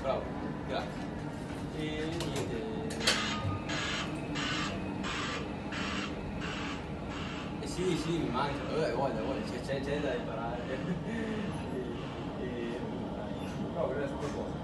bravo, grazie. E niente. Sì, mi manca, voglia, c'è da imparare. No, volevo sapere cosa.